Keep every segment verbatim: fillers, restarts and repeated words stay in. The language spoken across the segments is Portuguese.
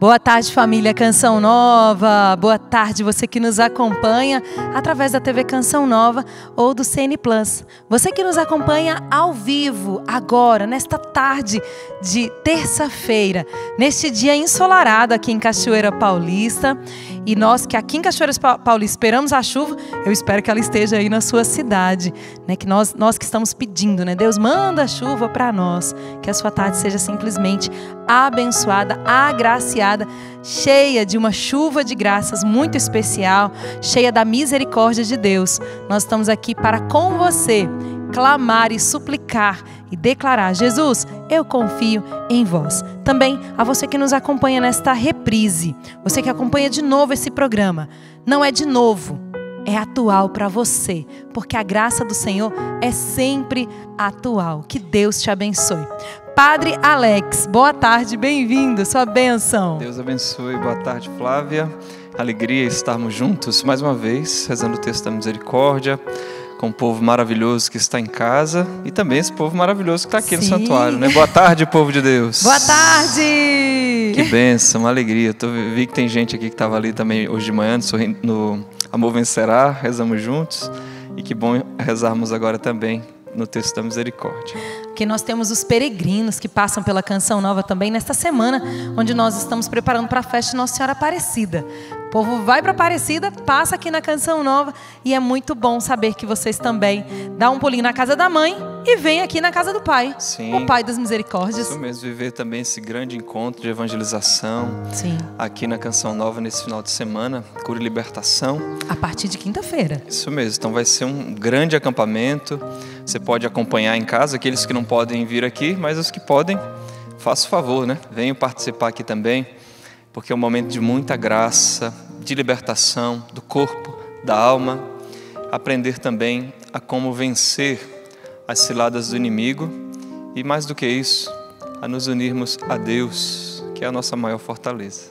Boa tarde, família Canção Nova. Boa tarde, você que nos acompanha através da T V Canção Nova ou do C N Plus. Você que nos acompanha ao vivo, agora, nesta tarde de terça-feira, neste dia ensolarado aqui em Cachoeira Paulista. E nós que aqui em Cachoeira Paulista esperamos a chuva, eu espero que ela esteja aí na sua cidade, né? Que nós, nós que estamos pedindo, né? Deus manda a chuva para nós, que a sua tarde seja simplesmente abençoada, agraciada, cheia de uma chuva de graças muito especial, cheia da misericórdia de Deus. Nós estamos aqui para com você clamar e suplicar e declarar: Jesus, eu confio em vós. Também a você que nos acompanha nesta reprise, você que acompanha de novo esse programa, não é de novo, é atual para você, porque a graça do Senhor é sempre atual. Que Deus te abençoe. Padre Alex, boa tarde, bem-vindo, sua bênção. Deus abençoe, boa tarde, Flávia. Alegria estarmos juntos mais uma vez, rezando o texto da misericórdia, com o povo maravilhoso que está em casa e também esse povo maravilhoso que está aqui Sim. no santuário, né? Boa tarde, povo de Deus. Boa tarde. Que bênção, uma alegria. Eu tô, vi que tem gente aqui que estava ali também hoje de manhã, no, no Amor Vencerá, rezamos juntos. E que bom rezarmos agora também no texto da misericórdia. Que nós temos os peregrinos que passam pela Canção Nova também nesta semana, onde nós estamos preparando para a festa de Nossa Senhora Aparecida. O povo vai para Aparecida, passa aqui na Canção Nova e é muito bom saber que vocês também dão um pulinho na casa da mãe e vêm aqui na casa do Pai, Sim, o Pai das Misericórdias. Isso mesmo, viver também esse grande encontro de evangelização Sim. aqui na Canção Nova nesse final de semana, cura e libertação. A partir de quinta-feira. Isso mesmo, então vai ser um grande acampamento. Você pode acompanhar em casa, aqueles que não podem vir aqui, mas os que podem, faça o favor, né? Venham participar aqui também, porque é um momento de muita graça, de libertação do corpo, da alma, aprender também a como vencer as ciladas do inimigo e, mais do que isso, a nos unirmos a Deus, que é a nossa maior fortaleza.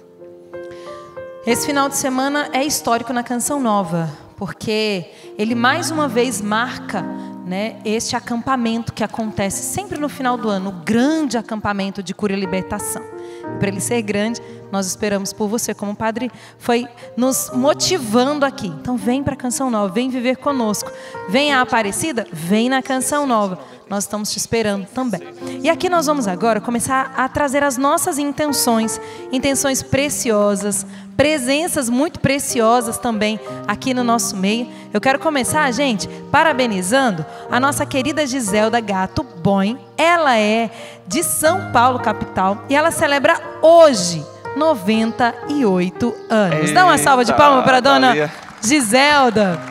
Esse final de semana é histórico na Canção Nova, porque ele mais uma vez marca, né, este acampamento que acontece sempre no final do ano, o grande acampamento de cura e libertação. E para ele ser grande, nós esperamos por você, como o Padre foi nos motivando aqui. Então vem para a Canção Nova, vem viver conosco. Vem à Aparecida, vem na Canção Nova. Nós estamos te esperando também. E aqui nós vamos agora começar a trazer as nossas intenções, intenções preciosas, presenças muito preciosas também aqui no nosso meio. Eu quero começar, gente, parabenizando a nossa querida Giselda Gato Boim. Ela é de São Paulo, capital, e ela celebra hoje noventa e oito anos. Eita, dá uma salva de palmas para a dona Thalia. Giselda.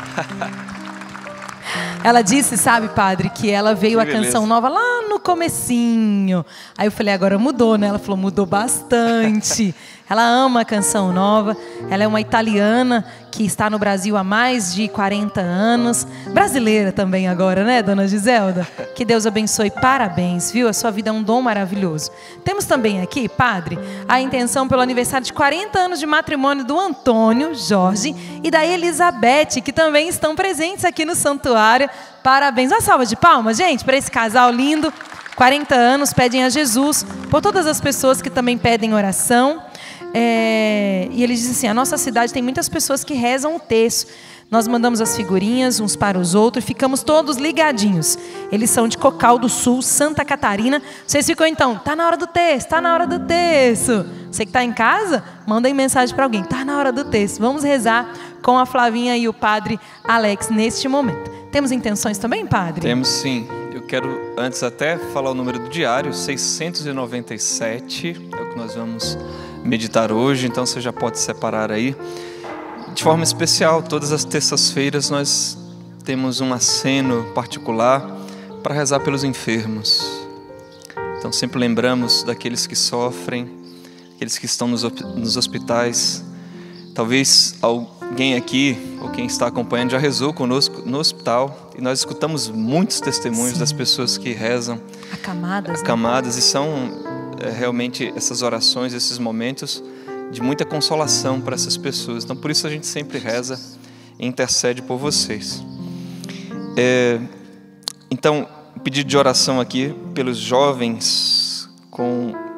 Ela disse, sabe, padre, que ela veio que a Canção beleza. Nova lá no comecinho. Aí eu falei, agora mudou, né? Ela falou, mudou bastante. Ela ama a Canção Nova. Ela é uma italiana que está no Brasil há mais de quarenta anos. Brasileira também agora, né, dona Giselda? Que Deus abençoe. Parabéns, viu? A sua vida é um dom maravilhoso. Temos também aqui, padre, a intenção pelo aniversário de quarenta anos de matrimônio do Antônio Jorge e da Elizabeth, que também estão presentes aqui no santuário. Parabéns. Uma salva de palmas, gente, para esse casal lindo. quarenta anos, pedem a Jesus por todas as pessoas que também pedem oração. É, e ele diz assim, a nossa cidade tem muitas pessoas que rezam o terço. Nós mandamos as figurinhas uns para os outros e ficamos todos ligadinhos. Eles são de Cocal do Sul, Santa Catarina. Vocês ficam então, tá na hora do terço, tá na hora do terço. Você que está em casa, manda aí mensagem para alguém, tá na hora do terço. Vamos rezar com a Flavinha e o Padre Alex neste momento. Temos intenções também, Padre? Temos sim. Eu quero antes até falar o número do diário, seiscentos e noventa e sete, é o que nós vamos meditar hoje, então você já pode separar aí. De forma especial, todas as terças-feiras nós temos um aceno particular para rezar pelos enfermos. Então sempre lembramos daqueles que sofrem, aqueles que estão nos, nos hospitais. Talvez alguém aqui, ou quem está acompanhando, já rezou conosco no hospital, e nós escutamos muitos testemunhos Sim. das pessoas que rezam. Acamadas. Acamadas, né? E são é, realmente essas orações, esses momentos de muita consolação para essas pessoas. Então por isso a gente sempre reza e intercede por vocês. É, então, pedido de oração aqui pelos jovens com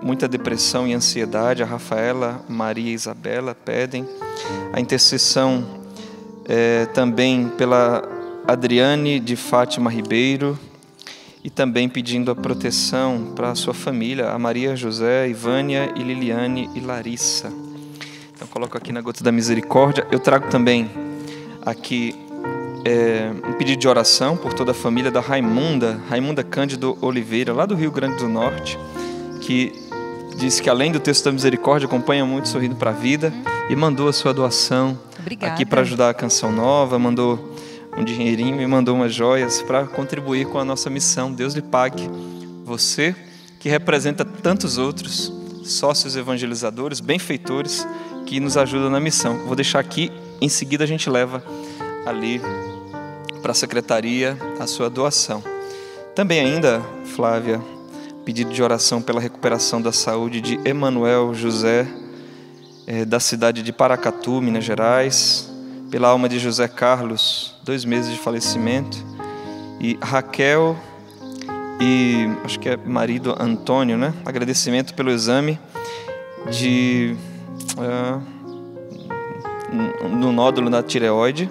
muita depressão e ansiedade. A Rafaela, Maria e Isabela pedem a intercessão é, também pela Adriane de Fátima Ribeiro, e também pedindo a proteção para a sua família, a Maria José, Ivânia e Liliane e Larissa. Então coloco aqui na Gota da Misericórdia. Eu trago também aqui é, um pedido de oração por toda a família da Raimunda, Raimunda Cândido Oliveira, lá do Rio Grande do Norte, que disse que além do texto da misericórdia acompanha muito Sorrindo para a Vida, e mandou a sua doação. Obrigada. Aqui para ajudar a Canção Nova, mandou um dinheirinho e mandou umas joias para contribuir com a nossa missão. Deus lhe pague. Você que representa tantos outros sócios evangelizadores, benfeitores, que nos ajudam na missão. Vou deixar aqui, em seguida a gente leva ali para a secretaria a sua doação. Também ainda, Flávia, pedido de oração pela recuperação da saúde de Emanuel José, é, da cidade de Paracatu, Minas Gerais, pela alma de José Carlos, dois meses de falecimento, e Raquel e acho que é marido Antônio, né? Agradecimento pelo exame de uh, no nódulo na tireoide,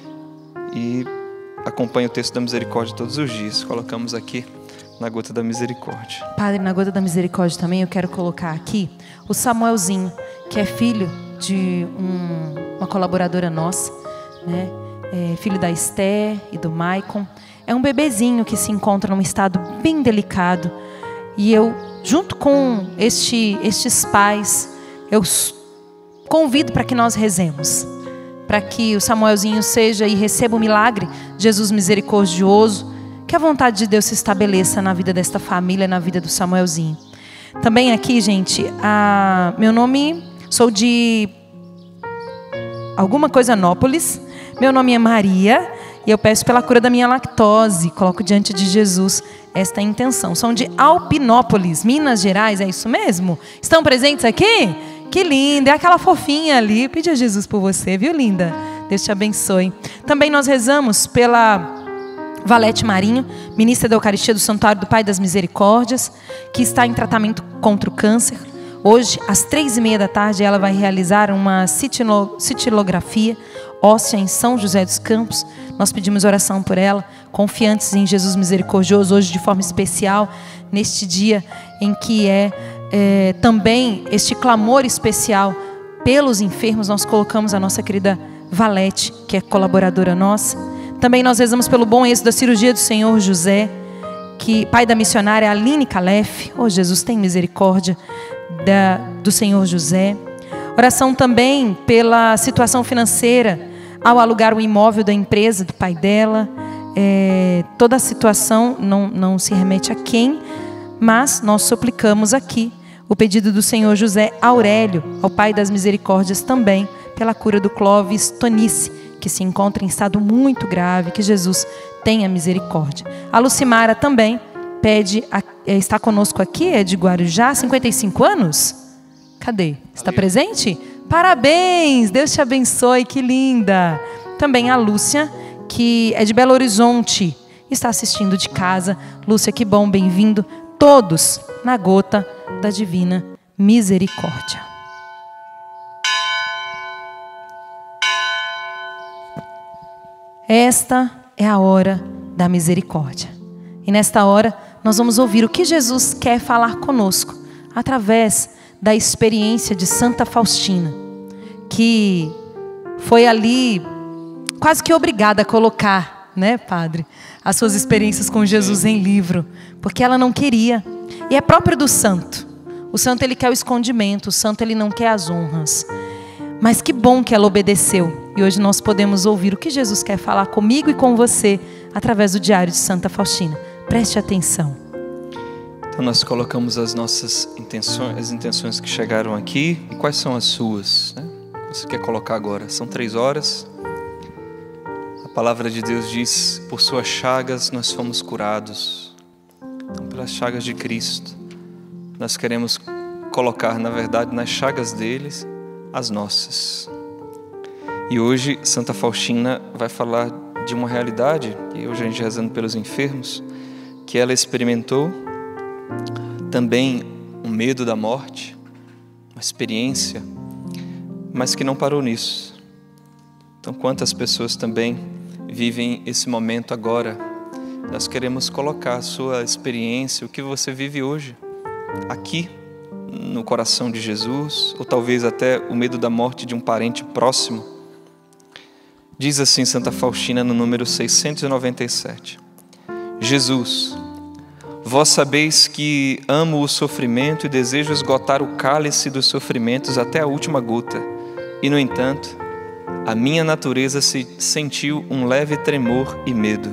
e acompanha o texto da misericórdia todos os dias. Colocamos aqui na Gota da Misericórdia. Padre, na Gota da Misericórdia também eu quero colocar aqui o Samuelzinho, que é filho de um, uma colaboradora nossa, né? É filho da Esther e do Maicon. É um bebezinho que se encontra num estado bem delicado. E eu, junto com este, estes pais, eu convido para que nós rezemos, para que o Samuelzinho seja e receba o milagre de Jesus misericordioso, que a vontade de Deus se estabeleça na vida desta família, na vida do Samuelzinho. Também aqui, gente, a, meu nome, sou de alguma coisa Nópolis, meu nome é Maria, e eu peço pela cura da minha lactose, coloco diante de Jesus esta intenção. São de Alpinópolis, Minas Gerais, é isso mesmo? Estão presentes aqui? Que linda, é aquela fofinha ali. Pedi a Jesus por você, viu, linda? Deus te abençoe. Também nós rezamos pela Valete Marinho, ministra da Eucaristia do Santuário do Pai das Misericórdias, que está em tratamento contra o câncer. Hoje, às três e meia da tarde, ela vai realizar uma citilografia óssea em São José dos Campos. Nós pedimos oração por ela, confiantes em Jesus misericordioso, hoje de forma especial, neste dia em que é, é também este clamor especial pelos enfermos. Nós colocamos a nossa querida Valete, que é colaboradora nossa. Também nós rezamos pelo bom êxito da cirurgia do Senhor José, que pai da missionária Aline Calef. Oh, Jesus, tem misericórdia da, do Senhor José. Oração também pela situação financeira ao alugar o imóvel da empresa do pai dela. É, toda a situação não, não se remete a quem, mas nós suplicamos aqui o pedido do Senhor José Aurélio, ao Pai das Misericórdias também, pela cura do Clóvis Tonice, que se encontra em estado muito grave, que Jesus tenha misericórdia. A Lucimara também pede, a, está conosco aqui, é de Guarujá, cinquenta e cinco anos? Cadê? Está presente? Parabéns, Deus te abençoe, que linda. Também a Lúcia, que é de Belo Horizonte, está assistindo de casa. Lúcia, que bom, bem-vindo. Todos na Gota da Divina Misericórdia. Esta é a hora da misericórdia. E nesta hora nós vamos ouvir o que Jesus quer falar conosco através da experiência de Santa Faustina, que foi ali quase que obrigada a colocar, né, padre, as suas experiências com Jesus em livro, porque ela não queria. E é próprio do santo. O santo, ele quer o escondimento, o santo, ele não quer as honras. Mas que bom que ela obedeceu. E hoje nós podemos ouvir o que Jesus quer falar comigo e com você através do Diário de Santa Faustina. Preste atenção. Então nós colocamos as nossas intenções, as intenções que chegaram aqui. E quais são as suas, né? Você quer colocar agora? São três horas. A palavra de Deus diz: por suas chagas nós fomos curados. Então, pelas chagas de Cristo, nós queremos colocar, na verdade, nas chagas deles, as nossas. E hoje Santa Faustina vai falar de uma realidade, e hoje a gente rezando pelos enfermos, que ela experimentou também um medo da morte, uma experiência, mas que não parou nisso. Então, quantas pessoas também vivem esse momento agora? Nós queremos colocar a sua experiência, o que você vive hoje, aqui, no coração de Jesus, ou talvez até o medo da morte de um parente próximo. Diz assim Santa Faustina no número seiscentos e noventa e sete: Jesus, vós sabeis que amo o sofrimento e desejo esgotar o cálice dos sofrimentos até a última gota, e no entanto, a minha natureza se sentiu um leve tremor e medo.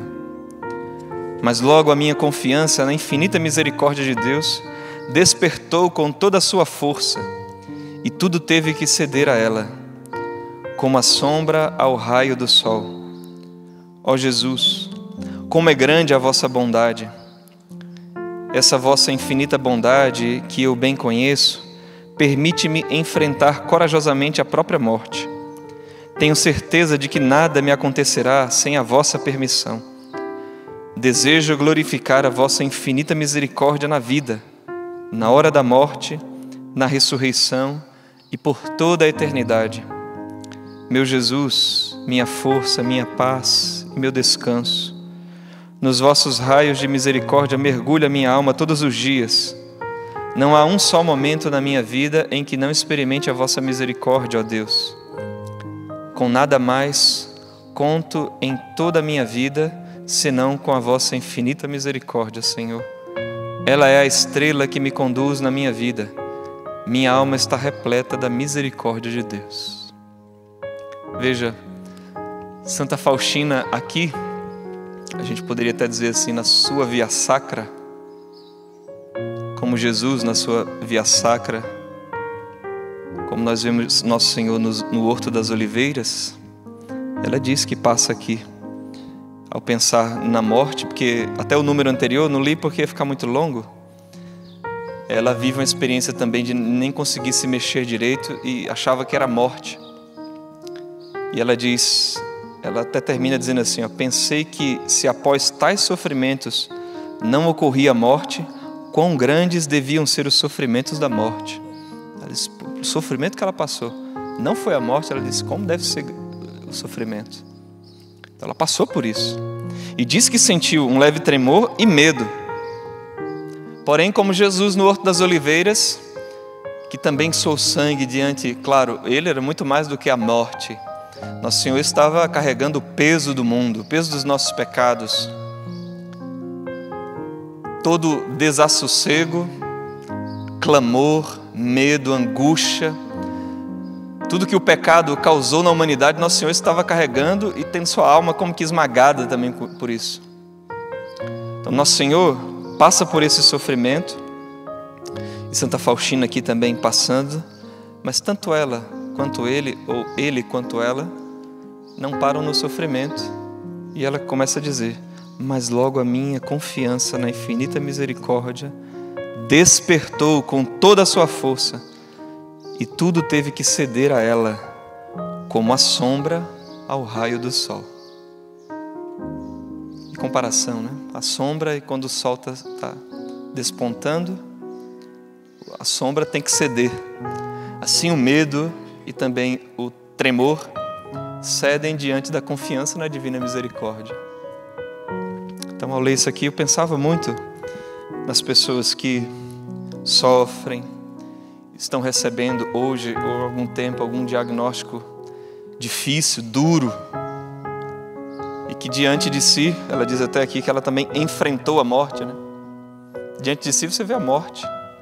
Mas logo a minha confiança na infinita misericórdia de Deus despertou com toda a sua força, e tudo teve que ceder a ela, como a sombra ao raio do sol. Ó Jesus, como é grande a vossa bondade! Essa vossa infinita bondade, que eu bem conheço, permite-me enfrentar corajosamente a própria morte. Tenho certeza de que nada me acontecerá sem a vossa permissão. Desejo glorificar a vossa infinita misericórdia na vida, na hora da morte, na ressurreição e por toda a eternidade. Meu Jesus, minha força, minha paz e meu descanso, nos vossos raios de misericórdia mergulha minha alma todos os dias. Não há um só momento na minha vida em que não experimente a vossa misericórdia, ó Deus. Com nada mais conto em toda a minha vida, senão com a vossa infinita misericórdia, Senhor. Ela é a estrela que me conduz na minha vida. Minha alma está repleta da misericórdia de Deus. Veja, Santa Faustina aqui, a gente poderia até dizer assim, na sua via sacra, como Jesus na sua via sacra, como nós vemos Nosso Senhor no, no Horto das Oliveiras, ela diz que passa aqui, ao pensar na morte, porque até o número anterior, não li porque ia ficar muito longo, ela vive uma experiência também de nem conseguir se mexer direito e achava que era morte. E ela diz, ela até termina dizendo assim, ó, pensei que se após tais sofrimentos não ocorria a morte, quão grandes deviam ser os sofrimentos da morte. Ela diz, o sofrimento que ela passou não foi a morte, ela disse, como deve ser o sofrimento? Então ela passou por isso. E diz que sentiu um leve tremor e medo. Porém, como Jesus no Horto das Oliveiras, que também sou sangue diante, claro, ele era muito mais do que a morte. Nosso Senhor estava carregando o peso do mundo, o peso dos nossos pecados. Todo desassossego, clamor, medo, angústia, tudo que o pecado causou na humanidade, Nosso Senhor estava carregando e tendo sua alma como que esmagada também por isso. Então, Nosso Senhor passa por esse sofrimento, e Santa Faustina aqui também passando, mas tanto ela quanto ele, ou ele quanto ela, não param no sofrimento. E ela começa a dizer, mas logo a minha confiança na infinita misericórdia despertou com toda a sua força, e tudo teve que ceder a ela, como a sombra ao raio do sol. Em comparação, né? A sombra, e quando o sol está tá despontando, a sombra tem que ceder. Assim o medo e também o tremor cedem diante da confiança na divina misericórdia. Então, ao ler isso aqui, eu pensava muito nas pessoas que sofrem, estão recebendo hoje ou há algum tempo algum diagnóstico difícil, duro, e que diante de si, ela diz até aqui que ela também enfrentou a morte, né? Diante de si você vê a morte.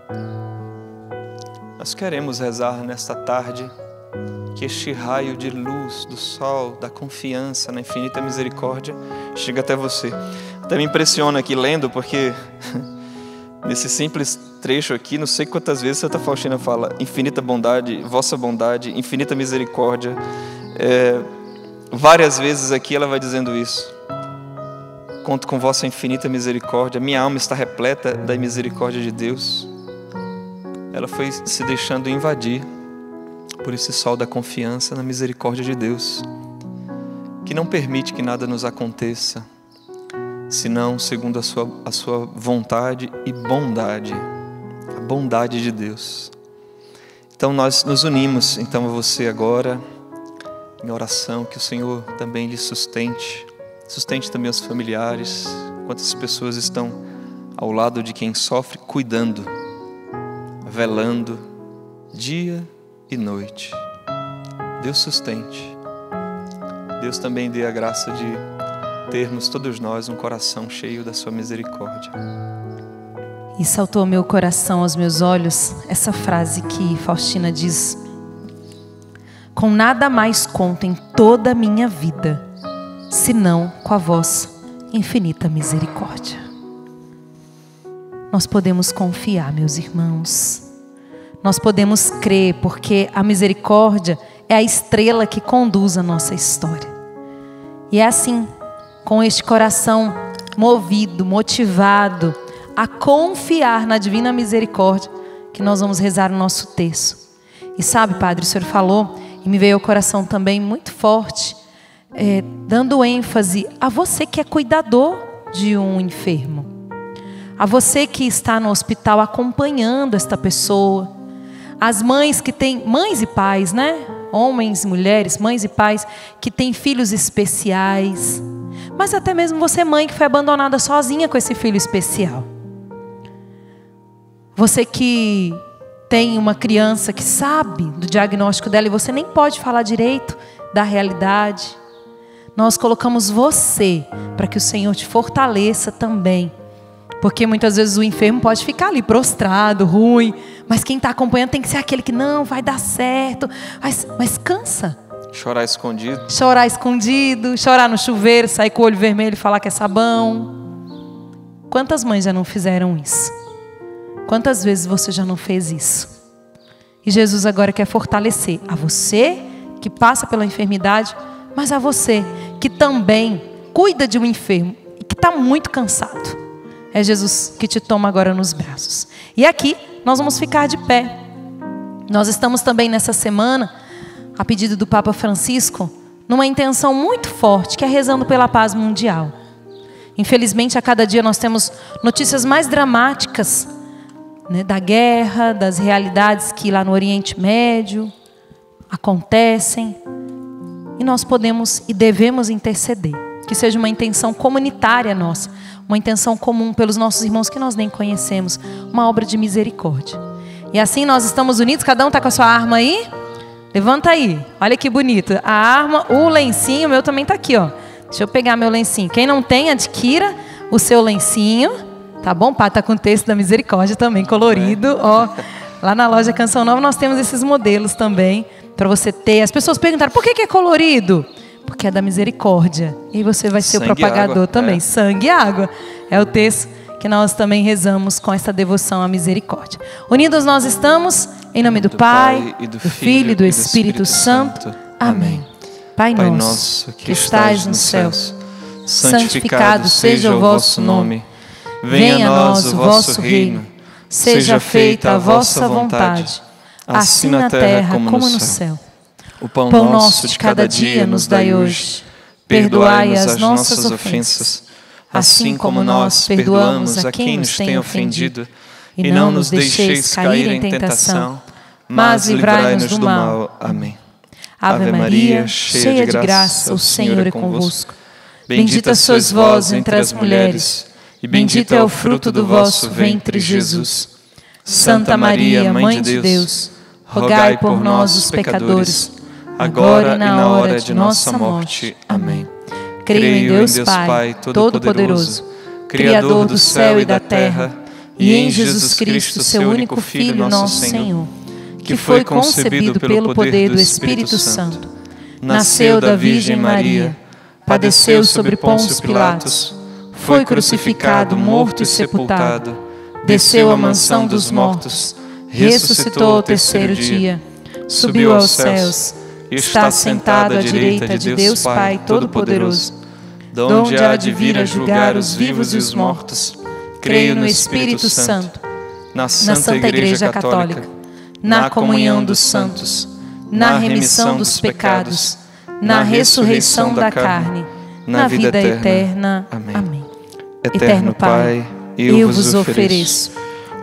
Nós queremos rezar nesta tarde que este raio de luz do sol, da confiança na infinita misericórdia chegue até você. Até me impressiona aqui lendo, porque nesse simples trecho aqui, não sei quantas vezes Santa Faustina fala infinita bondade, vossa bondade, infinita misericórdia. É, várias vezes aqui ela vai dizendo isso. Conto com vossa infinita misericórdia, minha alma está repleta da misericórdia de Deus. Ela foi se deixando invadir por esse sol da confiança na misericórdia de Deus, que não permite que nada nos aconteça, senão segundo a sua, a sua vontade e bondade. a bondade de Deus. Então nós nos unimos então a você agora em oração, que o Senhor também lhe sustente, sustente também os familiares, quantas pessoas estão ao lado de quem sofre, cuidando, velando, dia e noite. Deus sustente. Deus também dê a graça de termos todos nós um coração cheio da sua misericórdia. E saltou ao meu coração, aos meus olhos, essa frase que Faustina diz: com nada mais conto em toda a minha vida, senão com a vossa infinita misericórdia. Nós podemos confiar, meus irmãos. Nós podemos crer, porque a misericórdia é a estrela que conduz a nossa história. E é assim, com este coração movido, motivado a confiar na divina misericórdia, que nós vamos rezar o nosso terço. E sabe, Padre, o Senhor falou, e me veio ao coração também muito forte, é, dando ênfase a você que é cuidador de um enfermo, a você que está no hospital acompanhando esta pessoa, as mães que têm, mães e pais, né? Homens e mulheres, mães e pais que têm filhos especiais, mas até mesmo você, mãe, que foi abandonada sozinha com esse filho especial. Você que tem uma criança que sabe do diagnóstico dela e você nem pode falar direito da realidade. Nós colocamos você para que o Senhor te fortaleça também. Porque muitas vezes o enfermo pode ficar ali prostrado, ruim, mas quem está acompanhando tem que ser aquele que não, vai dar certo, mas, mas cansa. Chorar escondido. Chorar escondido, chorar no chuveiro, sair com o olho vermelho e falar que é sabão. Quantas mães já não fizeram isso? Quantas vezes você já não fez isso? E Jesus agora quer fortalecer a você que passa pela enfermidade, mas a você que também cuida de um enfermo e que está muito cansado. É Jesus que te toma agora nos braços. E aqui nós vamos ficar de pé. Nós estamos também nessa semana, a pedido do Papa Francisco, numa intenção muito forte, que é rezando pela paz mundial. Infelizmente, a cada dia nós temos notícias mais dramáticas, né, da guerra, das realidades que lá no Oriente Médio acontecem. E nós podemos e devemos interceder. Que seja uma intenção comunitária nossa, uma intenção comum pelos nossos irmãos que nós nem conhecemos, uma obra de misericórdia. E assim nós estamos unidos, cada um está com a sua arma aí? Levanta aí, olha que bonito. A arma, o lencinho, o meu também está aqui, ó. Deixa eu pegar meu lencinho. Quem não tem, adquira o seu lencinho, tá bom? Pá, tá com o texto da misericórdia também, colorido, ó. Lá na loja Canção Nova nós temos esses modelos também, para você ter. As pessoas perguntaram, por que que é colorido? Porque é da misericórdia. E você vai ser sangue o propagador água, também. É. Sangue e água. É o texto que nós também rezamos com essa devoção à misericórdia. Unidos nós estamos, em nome do, do Pai, e do, do Filho e do Espírito, Espírito Santo. Santo. Amém. Pai, Pai nosso, que estais nos céus, santificado seja o vosso nome. Venha a nós o vosso reino. Seja feita a vossa vontade, assim na terra como no céu. O pão, pão nosso de cada dia nos dai hoje. Perdoai as nossas ofensas, assim como nós perdoamos a quem nos tem ofendido. E não nos deixeis cair em tentação, mas livrai-nos do mal. Amém. Ave Maria, cheia de graça, o Senhor é convosco. Bendita sois vós entre as mulheres, e bendito é o fruto do vosso ventre, Jesus. Santa Maria, Mãe de Deus, rogai por nós, os pecadores, agora e na hora de nossa morte. Amém. Creio em Deus Pai, Todo-Poderoso, Criador do céu e da terra, e em Jesus Cristo, seu único Filho, nosso Senhor, que foi concebido pelo poder do Espírito Santo, nasceu da Virgem Maria, padeceu sobre Pôncio Pilatos, foi crucificado, morto e sepultado, desceu à mansão dos mortos, ressuscitou ao terceiro dia, subiu aos céus, está sentado à direita de Deus Pai Todo-Poderoso, donde há de vir a julgar os vivos e os mortos. Creio no Espírito Santo, na Santa Igreja Católica, na comunhão dos santos, na remissão dos pecados, na ressurreição da carne, na vida eterna. Amém. Eterno Pai, eu vos ofereço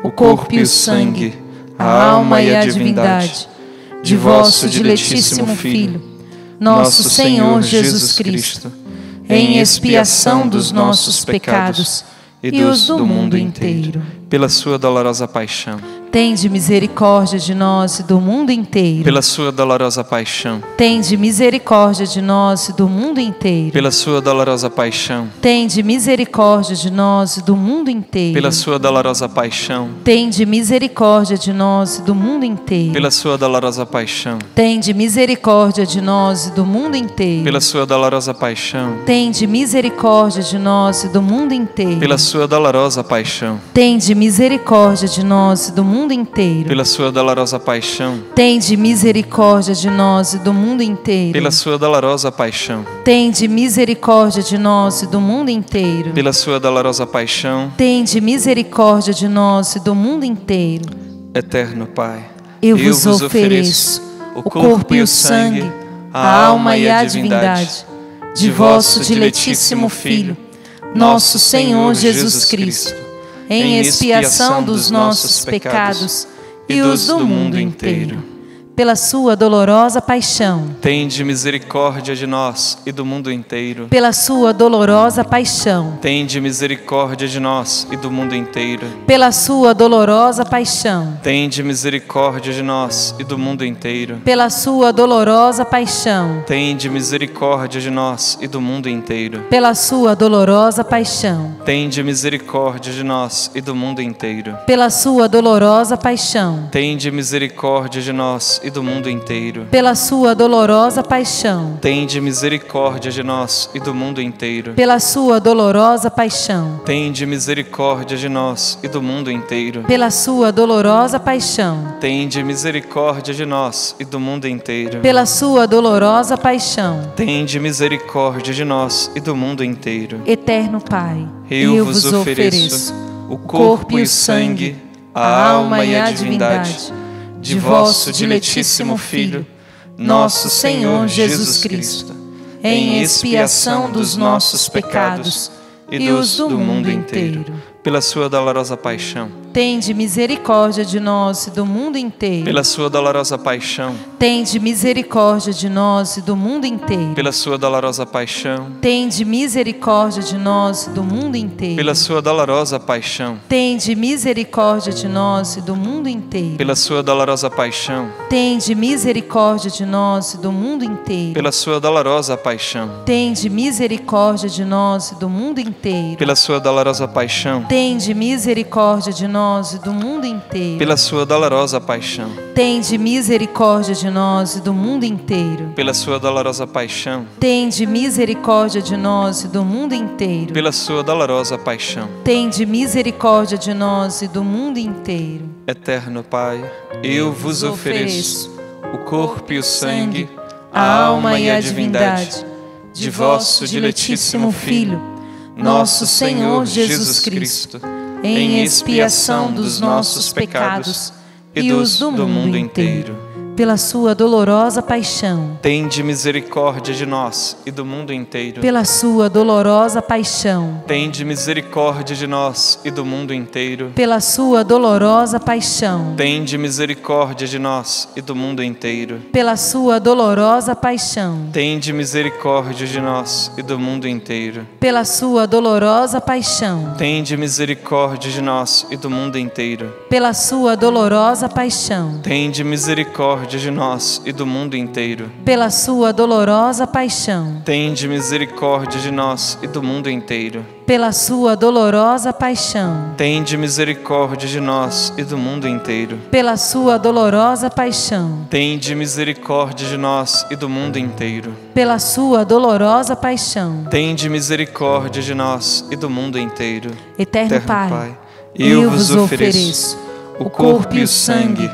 o corpo e o sangue, a alma e a divindade de vosso diletíssimo Filho, nosso Senhor Jesus Cristo, em expiação dos nossos pecados e dos do mundo inteiro. Pela sua dolorosa paixão, tende misericórdia de nós e do mundo inteiro. pela sua dolorosa paixão, Tende misericórdia de nós e do mundo inteiro. pela sua dolorosa paixão, Tende misericórdia de nós e do mundo inteiro. pela sua dolorosa paixão, Tende misericórdia de nós e do mundo inteiro. pela sua dolorosa paixão, Tende misericórdia de nós e do mundo inteiro. pela sua dolorosa paixão, Tende misericórdia de nós e do mundo inteiro. pela sua dolorosa paixão, Tende misericórdia de nós e do mundo inteiro. pela sua dolorosa paixão, Tende misericórdia de nós e do mundo inteiro. pela sua dolorosa paixão, Tende misericórdia de nós e do mundo inteiro. pela sua dolorosa paixão, Tende misericórdia de nós e do mundo inteiro. eterno Pai, Eu vos ofereço o corpo e o sangue, a alma e a divindade de vosso diletíssimo Filho, nosso Senhor Jesus Cristo, em expiação dos nossos pecados e os do mundo inteiro. Pela sua dolorosa paixão, tende misericórdia de nós e do mundo inteiro. pela sua dolorosa paixão, Tende misericórdia de nós e do mundo inteiro. pela sua dolorosa paixão, Tende misericórdia de nós e do mundo inteiro. pela sua dolorosa paixão, Tende misericórdia de nós e do mundo inteiro. pela sua dolorosa paixão, Tende misericórdia de nós e do mundo inteiro. pela sua dolorosa paixão, Tende misericórdia de nós e do mundo inteiro. pela sua dolorosa paixão, Tende misericórdia de nós e do mundo inteiro. pela sua dolorosa paixão, Tende misericórdia de nós e do mundo inteiro. pela sua dolorosa paixão, Tende misericórdia de nós e do mundo inteiro. pela sua dolorosa paixão. Tende misericórdia de nós e do mundo inteiro. Eterno Pai, Eu vos ofereço o corpo e o sangue, a alma e a divindade de vosso diletíssimo Filho, nosso Senhor Jesus Cristo, em expiação dos nossos pecados e dos do mundo inteiro. Pela sua dolorosa paixão, tende misericórdia de nós e do mundo inteiro. pela sua dolorosa paixão, Tende misericórdia de nós e do mundo inteiro. pela sua dolorosa paixão, Tende misericórdia de nós e do mundo inteiro. pela sua dolorosa paixão, Tende misericórdia de nós e do mundo inteiro. pela sua dolorosa paixão, Tende misericórdia de nós e do mundo inteiro. pela sua dolorosa paixão, Tende misericórdia de nós e do mundo inteiro. pela sua dolorosa paixão, Tende misericórdia de nós e do mundo inteiro. pela sua dolorosa paixão, Tende misericórdia de nós e do mundo inteiro. pela sua dolorosa paixão, Tende misericórdia de nós e do mundo inteiro. pela sua dolorosa paixão. Tende misericórdia de nós e do mundo inteiro. Eterno Pai, eu vos ofereço o corpo e o sangue, a alma e a divindade de vosso diletíssimo Filho, nosso Senhor Jesus Cristo, em expiação dos nossos pecados e dos do mundo inteiro. Pela sua dolorosa paixão, Tende misericórdia de nós e do mundo inteiro. pela sua dolorosa paixão, Tende misericórdia de nós e do mundo inteiro. pela sua dolorosa paixão, Tende misericórdia de nós e do mundo inteiro. pela sua dolorosa paixão, Tende misericórdia de nós e do mundo inteiro. pela sua dolorosa paixão, Tende misericórdia de nós e do mundo inteiro. pela sua dolorosa paixão, Tende misericórdia de nós e do mundo inteiro. pela sua dolorosa paixão, Tende misericórdia de nós e do mundo inteiro. pela sua dolorosa paixão, Tende misericórdia de nós e do mundo inteiro. pela sua dolorosa paixão, Tende misericórdia de nós e do mundo inteiro. pela sua dolorosa paixão. Tende misericórdia de nós e do mundo inteiro. Eterno Eterno Pai, Pai, eu vos ofereço o corpo e o sangue,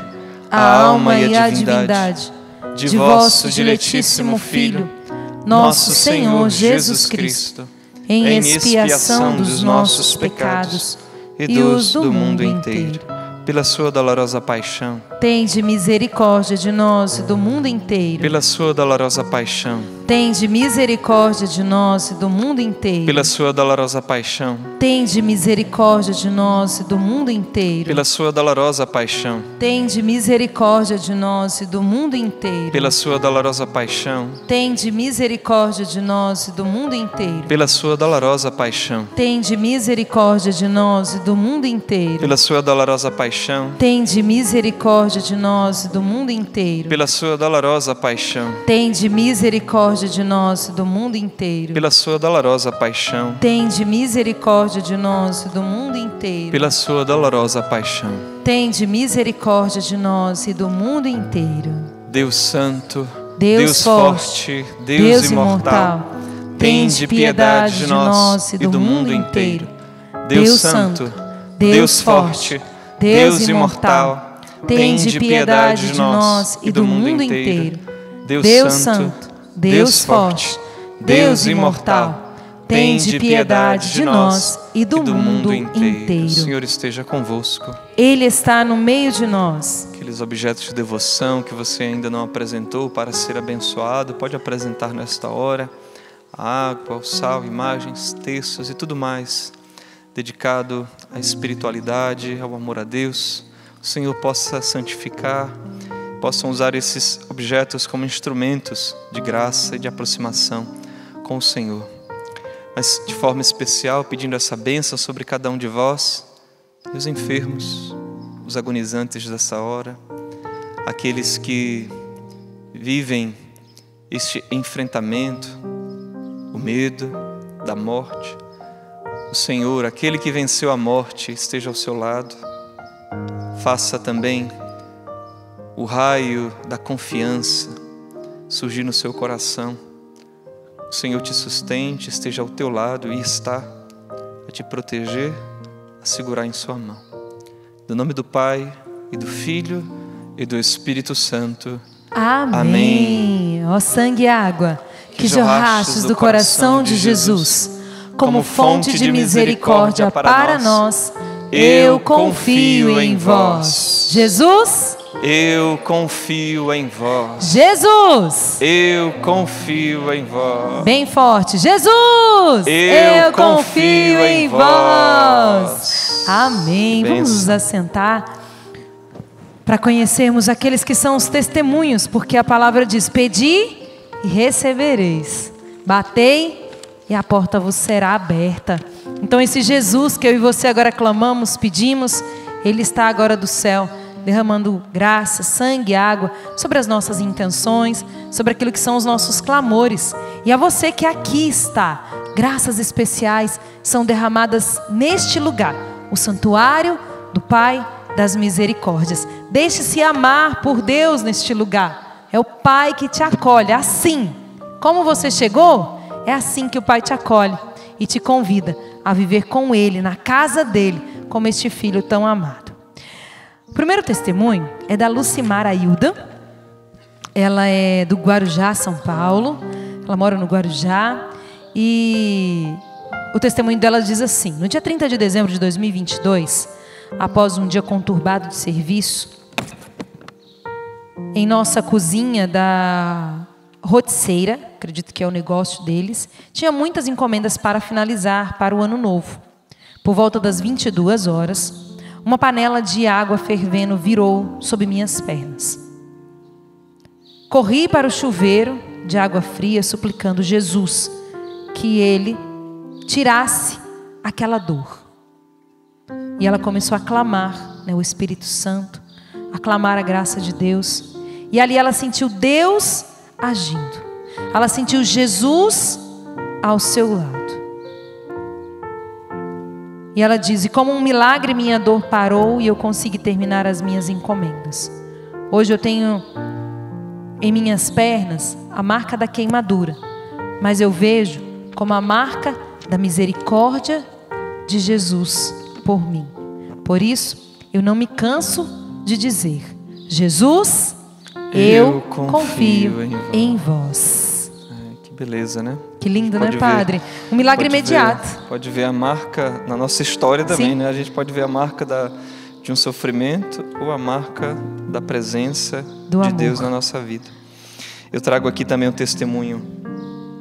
a alma e a divindade de vosso diletíssimo Filho, nosso Senhor Jesus Cristo, em expiação dos nossos pecados e dos do mundo inteiro. Pela sua dolorosa paixão, Tende misericórdia de nós e do mundo inteiro. pela sua dolorosa paixão, Tende misericórdia de nós e do mundo inteiro. Pela sua dolorosa paixão. Tende misericórdia de nós e do mundo inteiro. Pela sua dolorosa paixão. Tende misericórdia de nós e do mundo inteiro. Pela sua dolorosa paixão. Tende misericórdia de nós e do mundo inteiro. Pela sua dolorosa paixão. Tende misericórdia de nós e do mundo inteiro. Pela sua dolorosa paixão. Tende misericórdia de nós e do mundo inteiro. Pela sua dolorosa paixão. Tende misericórdia de nós e do mundo inteiro. Pela sua dolorosa paixão. Tende misericórdia de nós e do mundo inteiro. Pela sua dolorosa paixão. Tende misericórdia de nós e do mundo inteiro. Deus Santo, Deus, Deus forte, forte, Deus, Deus imortal, imortal, tende piedade de nós e do mundo inteiro. Deus Santo, Deus forte, Deus imortal, tende piedade de nós e do mundo inteiro. Deus Santo, Deus forte, Deus imortal, tende piedade de nós e do mundo inteiro. O Senhor esteja convosco. Ele está no meio de nós. Aqueles objetos de devoção que você ainda não apresentou para ser abençoado, pode apresentar nesta hora. A água, o sal, imagens, textos e tudo mais, dedicado à espiritualidade, ao amor a Deus. O Senhor possa santificar, possam usar esses objetos como instrumentos de graça e de aproximação com o Senhor. Mas de forma especial, pedindo essa bênção sobre cada um de vós, e os enfermos, os agonizantes dessa hora, aqueles que vivem este enfrentamento, o medo da morte. O Senhor, aquele que venceu a morte, esteja ao seu lado. Faça também o raio da confiança surgir no seu coração. O Senhor te sustente, esteja ao teu lado e está a te proteger, a segurar em sua mão. No nome do Pai, e do Filho, e do Espírito Santo. Amém. Ó sangue e água, que jorrastes do coração de Jesus, como fonte de misericórdia para nós, eu confio em vós. Jesus, eu confio em vós. Jesus, eu confio em vós. Bem forte. Jesus, eu, eu confio em vós. Amém. Benção. Vamos nos assentar para conhecermos aqueles que são os testemunhos, porque a palavra diz: pedi e recebereis, batei e a porta vos será aberta. Então esse Jesus que eu e você agora clamamos, pedimos, Ele está agora do céu, derramando graça, sangue e água sobre as nossas intenções, sobre aquilo que são os nossos clamores. E a você que aqui está, graças especiais são derramadas neste lugar, o santuário do Pai das misericórdias. Deixe-se amar por Deus neste lugar. É o Pai que te acolhe. Assim como você chegou, é assim que o Pai te acolhe e te convida a viver com Ele, na casa dEle, como este filho tão amado. O primeiro testemunho é da Lucimar Ailda. Ela é do Guarujá, São Paulo. Ela mora no Guarujá. E o testemunho dela diz assim: no dia trinta de dezembro de dois mil e vinte e dois, após um dia conturbado de serviço, em nossa cozinha da roticeira, acredito que é o negócio deles, tinha muitas encomendas para finalizar para o ano novo. Por volta das vinte e duas horas, uma panela de água fervendo virou sob minhas pernas. Corri para o chuveiro de água fria, suplicando Jesus que Ele tirasse aquela dor. E ela começou a clamar, né, o Espírito Santo, a clamar a graça de Deus. E ali ela sentiu Deus agindo. Ela sentiu Jesus ao seu lado. E ela diz: e como um milagre minha dor parou e eu consegui terminar as minhas encomendas. Hoje eu tenho em minhas pernas a marca da queimadura, mas eu vejo como a marca da misericórdia de Jesus por mim. Por isso eu não me canso de dizer: Jesus, eu, eu confio, confio em, em vós. Ai, que beleza, né? Que lindo, né, Padre? Ver, um milagre pode imediato. Ver, pode ver a marca na nossa história também, Sim. né? A gente pode ver a marca da, de um sofrimento ou a marca da presença do de amor. Deus na nossa vida. Eu trago aqui também um testemunho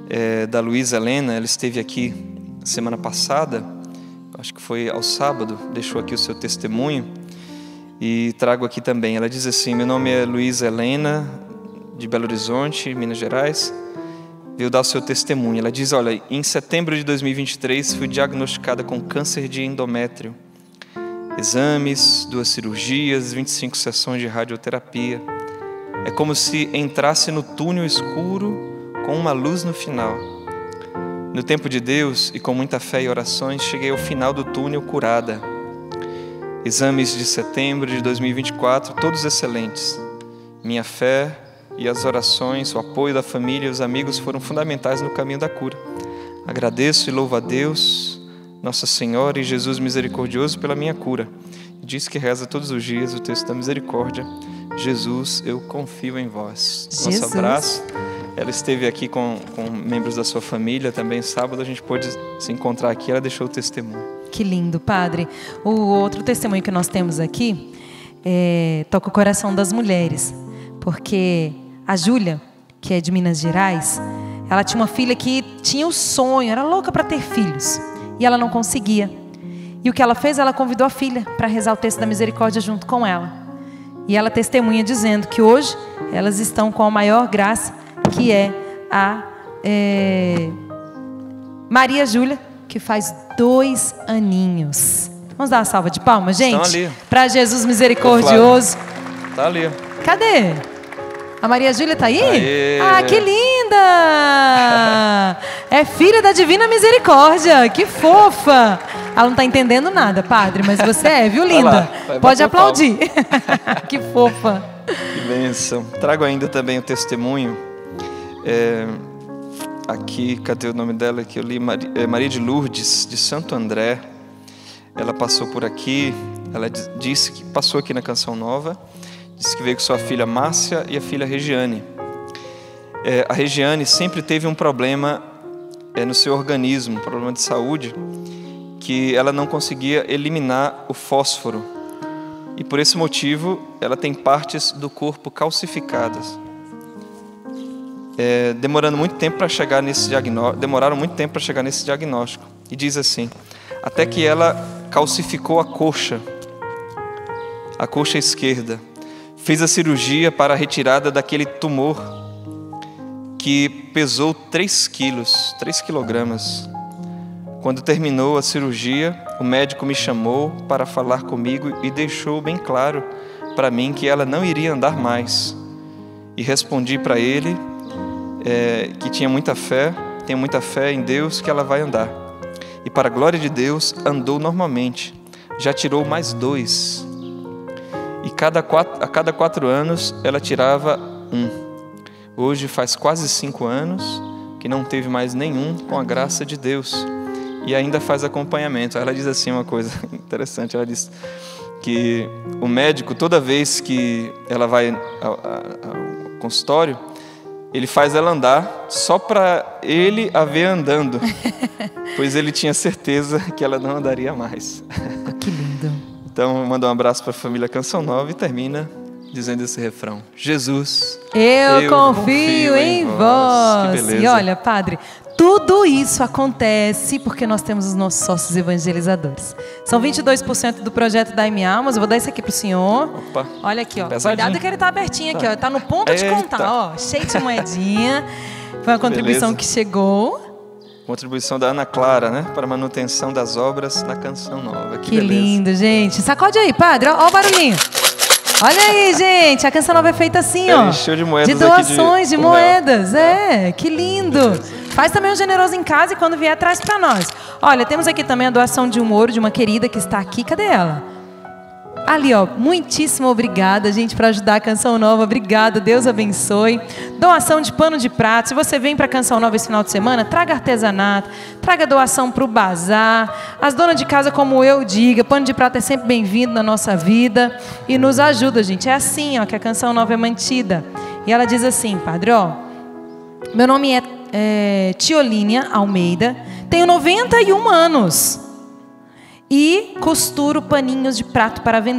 é, da Luísa Helena. Ela esteve aqui semana passada, acho que foi ao sábado, deixou aqui o seu testemunho e trago aqui também. Ela diz assim: meu nome é Luísa Helena, de Belo Horizonte, Minas Gerais. Veio dar o seu testemunho. Ela diz: olha, em setembro de dois mil e vinte e três fui diagnosticada com câncer de endométrio. Exames, duas cirurgias, vinte e cinco sessões de radioterapia. É como se entrasse no túnel escuro com uma luz no final. No tempo de Deus e com muita fé e orações, cheguei ao final do túnel curada. Exames de setembro de dois mil e vinte e quatro, todos excelentes. Minha fé e as orações, o apoio da família e os amigos foram fundamentais no caminho da cura. Agradeço e louvo a Deus, Nossa Senhora e Jesus misericordioso pela minha cura. Diz que reza todos os dias o texto da misericórdia: Jesus, eu confio em vós. Jesus. Nosso abraço. Ela esteve aqui com, com membros da sua família também sábado, a gente pôde se encontrar aqui, ela deixou o testemunho. Que lindo, Padre. O outro testemunho que nós temos aqui é, toca o coração das mulheres, porque a Júlia, que é de Minas Gerais, ela tinha uma filha que tinha o sonho, era louca para ter filhos, e ela não conseguia. E o que ela fez? Ela convidou a filha para rezar o texto da misericórdia junto com ela. E ela testemunha dizendo que hoje elas estão com a maior graça, que é a é, Maria Júlia, que faz dois aninhos. Vamos dar uma salva de palmas, gente? Para Jesus misericordioso. Tá ali. Cadê? A Maria Júlia tá aí? Aê. Ah, que linda! É filha da Divina Misericórdia. Que fofa! Ela não tá entendendo nada, Padre, mas você é, viu, linda? Vai lá, vai Pode aplaudir. Que fofa. Que bênção. Trago ainda também o testemunho. É, aqui, cadê o nome dela? Que eu li, Maria, é Maria de Lourdes, de Santo André. Ela passou por aqui. Ela disse que passou aqui na Canção Nova. Disse que veio com sua filha Márcia e a filha Regiane. É, a Regiane sempre teve um problema é, no seu organismo, um problema de saúde, que ela não conseguia eliminar o fósforo. E por esse motivo, ela tem partes do corpo calcificadas. É, demorando muito tempo para chegar nesse diagnóstico, demoraram muito tempo para chegar nesse diagnóstico. E diz assim: até que ela calcificou a coxa, a coxa esquerda. Fez a cirurgia para a retirada daquele tumor que pesou três quilos, três quilogramas. Quando terminou a cirurgia, o médico me chamou para falar comigo e deixou bem claro para mim que ela não iria andar mais. E respondi para ele é, que tinha muita fé, tenho muita fé em Deus que ela vai andar. E para a glória de Deus, andou normalmente. Já tirou mais dois. E cada quatro, a cada quatro anos ela tirava um. Hoje faz quase cinco anos que não teve mais nenhum, com a graça de Deus. E ainda faz acompanhamento. Ela diz assim uma coisa interessante. Ela diz que o médico, toda vez que ela vai ao, ao consultório, ele faz ela andar só para ele a ver andando. Pois ele tinha certeza que ela não andaria mais. Que lindo. Então, manda um abraço para a família Canção Nova e termina dizendo esse refrão: Jesus, eu, eu confio, confio em, em vós. vós. Que beleza. E olha, Padre, tudo isso acontece porque nós temos os nossos sócios evangelizadores. São vinte e dois por cento do projeto da M Almas. Eu vou dar isso aqui pro senhor. Opa. Olha aqui, ó. Pesadinho. Cuidado que ele tá abertinho aqui, ó. Tá no ponto de Eita. contar, ó. Cheio de moedinha. Foi uma contribuição beleza. Que chegou. Contribuição da Ana Clara, né? Para a manutenção das obras da Canção Nova. Que, que lindo, gente. Sacode aí, Padre. Ó, ó o barulhinho. Olha aí, gente. A Canção Nova é feita assim, ó. Encheu de moedas. De doações, de, de moedas. Real. É, que lindo. Faz também um generoso em casa e quando vier, traz para nós. Olha, temos aqui também a doação de um ouro de uma querida que está aqui. Cadê ela? Ali, ó. Muitíssimo obrigada, gente, para ajudar a Canção Nova. Obrigada, Deus abençoe. Doação de pano de prato. Se você vem para a Canção Nova esse final de semana, traga artesanato, traga doação para o bazar. As donas de casa, como eu diga, pano de prato é sempre bem-vindo na nossa vida e nos ajuda, gente. É assim, ó, que a Canção Nova é mantida. E ela diz assim, Padre, ó, meu nome é, é Tiolínia Almeida, tenho noventa e um anos. E costuro paninhos de prato para vender.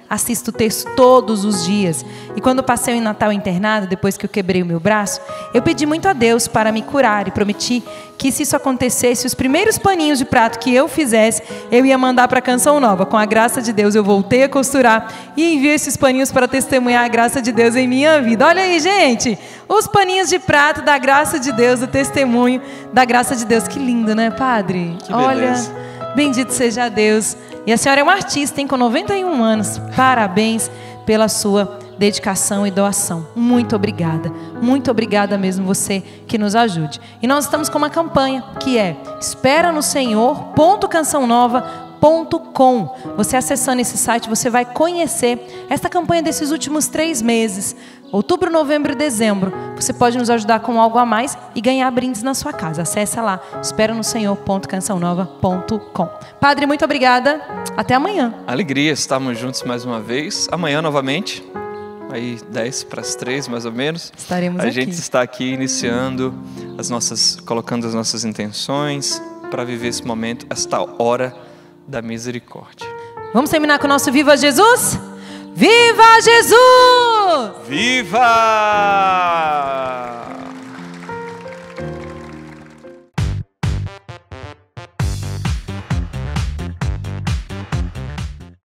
assisto o texto todos os dias. E quando passei o Natal internado, depois que eu quebrei o meu braço, eu pedi muito a Deus para me curar e prometi que se isso acontecesse, os primeiros paninhos de prato que eu fizesse, eu ia mandar para a Canção Nova. Com a graça de Deus, eu voltei a costurar e enviei esses paninhos para testemunhar a graça de Deus em minha vida. Olha aí, gente, os paninhos de prato da graça de Deus, do testemunho da graça de Deus. Que lindo, né, Padre? Que Olha, beleza. Bendito seja Deus. E a senhora é uma artista, hein, com noventa e um anos. Parabéns pela sua dedicação e doação. Muito obrigada. Muito obrigada mesmo, você que nos ajude. E nós estamos com uma campanha que é espera no senhor ponto canção nova ponto com. Você acessando esse site, você vai conhecer esta campanha desses últimos três meses. Outubro, novembro e dezembro. Você pode nos ajudar com algo a mais e ganhar brindes na sua casa. Acesse lá, espera no senhor ponto canção nova ponto com. Padre, muito obrigada. Até amanhã. Alegria, estamos juntos mais uma vez. Amanhã novamente, aí dez para as três mais ou menos. Estaremos A aqui. gente está aqui iniciando as nossas, colocando as nossas intenções para viver esse momento, esta hora da misericórdia. Vamos terminar com o nosso Viva Jesus? Viva Jesus! Viva!